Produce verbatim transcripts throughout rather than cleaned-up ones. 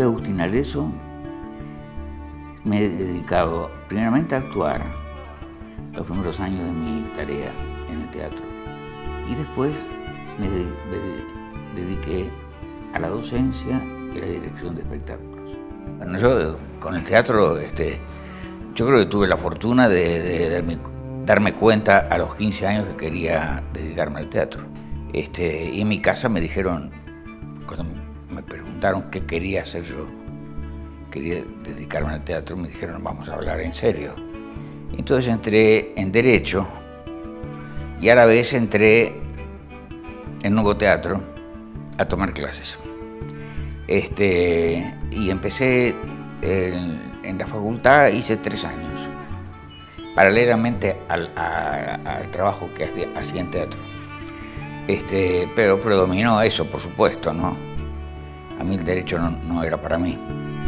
Agustín Arezzo me he dedicado primeramente a actuar los primeros años de mi tarea en el teatro y después me, de, me dediqué a la docencia y a la dirección de espectáculos. Bueno, yo con el teatro, este, yo creo que tuve la fortuna de, de darme, darme cuenta a los quince años que quería dedicarme al teatro. Este, y en mi casa me dijeron, cuando me preguntaron qué quería hacer yo, quería dedicarme al teatro, me dijeron, vamos a hablar en serio. Entonces entré en Derecho y a la vez entré en Nuevo Teatro a tomar clases. Este, y empecé en, en la facultad, hice tres años, paralelamente al, a, al trabajo que hacía, hacía en teatro. Este, pero predominó eso, por supuesto, ¿no? A mí el Derecho no, no era para mí.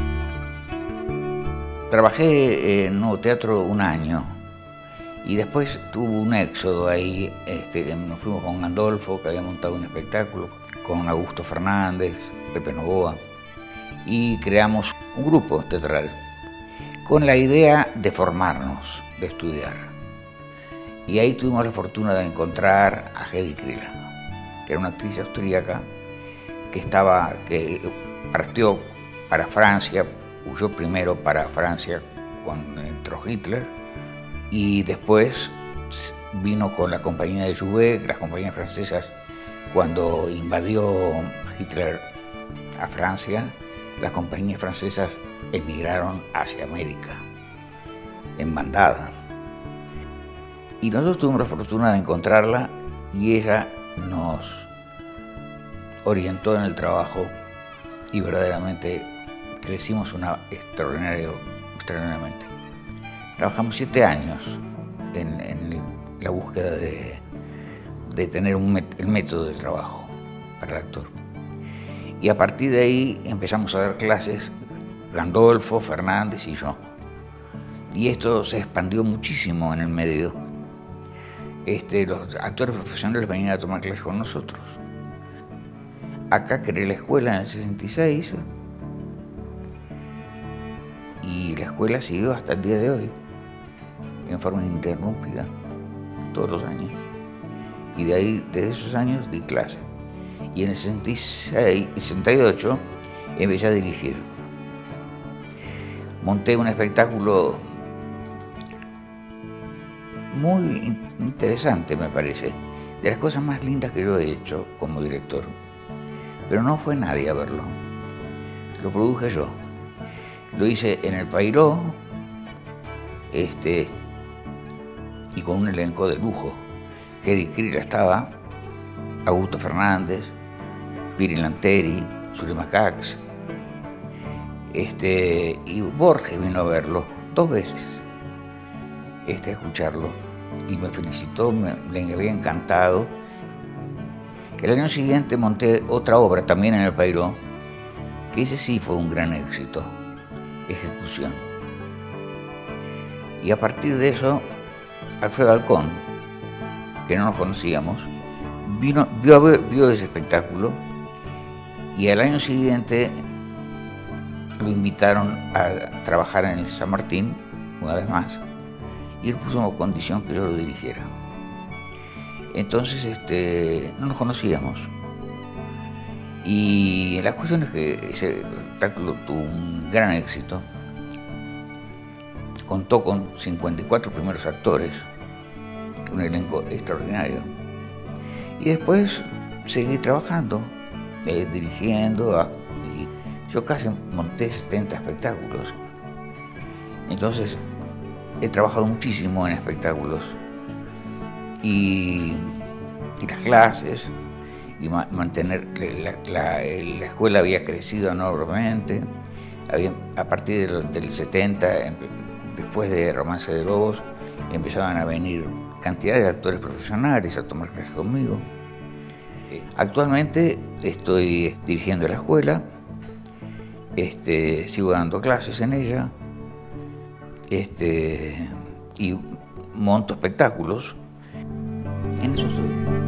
Trabajé en Nuevo Teatro un año y después tuve un éxodo ahí. Este, nos fuimos con Gandolfo, que había montado un espectáculo, con Augusto Fernández, Pepe Novoa, y creamos un grupo teatral con la idea de formarnos, de estudiar. Y ahí tuvimos la fortuna de encontrar a Hedy Krieler, que era una actriz austríaca que, estaba, que partió para Francia, huyó primero para Francia cuando entró Hitler y después vino con la compañía de Jouvet, las compañías francesas. Cuando invadió Hitler a Francia, las compañías francesas emigraron hacia América en bandada. Y nosotros tuvimos la fortuna de encontrarla y ella nos orientó en el trabajo y verdaderamente crecimos una extraordinario, extraordinariamente. Trabajamos siete años en, en la búsqueda de, de tener un met, el método de trabajo para el actor. Y a partir de ahí empezamos a dar clases, Gandolfo, Fernández y yo. Y esto se expandió muchísimo en el medio. Este, los actores profesionales venían a tomar clases con nosotros. Acá creé la escuela en el sesenta y seis y la escuela siguió hasta el día de hoy, en forma ininterrumpida, todos los años. Y de ahí, desde esos años, di clases. Y en el sesenta y seis y sesenta y ocho empecé a dirigir. Monté un espectáculo muy interesante, me parece, de las cosas más lindas que yo he hecho como director. Pero no fue nadie a verlo. Lo produje yo. Lo hice en el Pairó, este, y con un elenco de lujo. Hedy Krieler estaba, Augusto Fernández, Piri Lanteri, Zulema Cax, este, y Borges vino a verlo dos veces, este, a escucharlo, y me felicitó, me, le había encantado. El año siguiente monté otra obra también en el Pairó, que ese sí fue un gran éxito, Ejecución. Y a partir de eso, Alfredo Alcón, que no nos conocíamos, vino, vio, a ver, vio ese espectáculo y al año siguiente lo invitaron a trabajar en el San Martín, una vez más, y él puso como condición que yo lo dirigiera. Entonces este, no nos conocíamos. Y la cuestión es que ese espectáculo tuvo un gran éxito. Contó con cincuenta y cuatro primeros actores, un elenco extraordinario. Y después seguí trabajando, eh, dirigiendo. A, y yo casi monté setenta espectáculos. Entonces he trabajado muchísimo en espectáculos. Y, y las clases, y ma mantener, la, la, la escuela había crecido enormemente. Había, a partir del, del setenta, después de Romance de Lobos, empezaban a venir cantidad de actores profesionales a tomar clases conmigo. Actualmente estoy dirigiendo la escuela, este, sigo dando clases en ella, este, y monto espectáculos. En eso estoy.